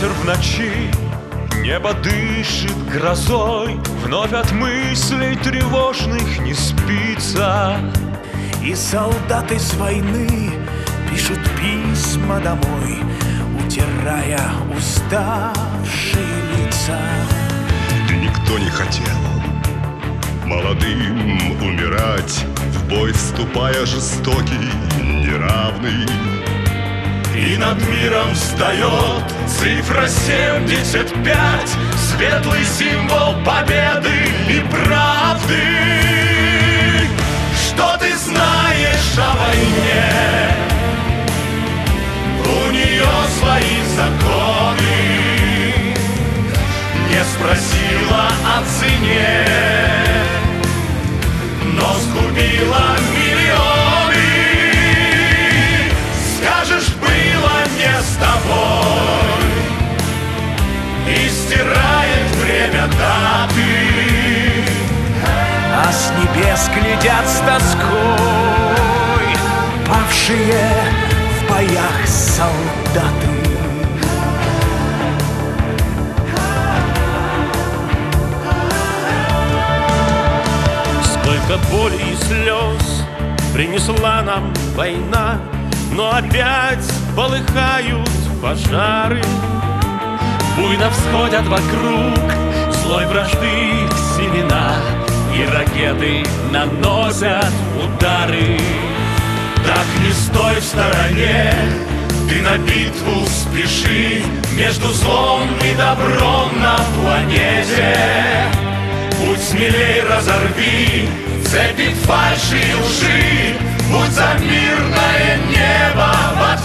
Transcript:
ветер в ночи, небо дышит грозой, вновь от мыслей тревожных не спится. И солдаты с войны пишут письма домой, утирая уставшие лица. И никто не хотел молодым умирать, в бой вступая жестокий, неравный. И над миром встает цифра 75, светлый символ победы и правды. Что ты знаешь о войне? У нее свои законы. Не спросила о цене, но сгубила миллионы. Скажешь, было не с тобой, и стирает время даты. А с небес глядят с тоской павшие в боях солдаты. Сколько боли и слез принесла нам война, но опять полыхают пожары. Буйно всходят вокруг злой вражды семена, и ракеты наносят удары. Так не стой в стороне, ты на битву спеши, между злом и добром на планете. Будь смелей, разорви цепи фальши и лжи, будь за мирное небо.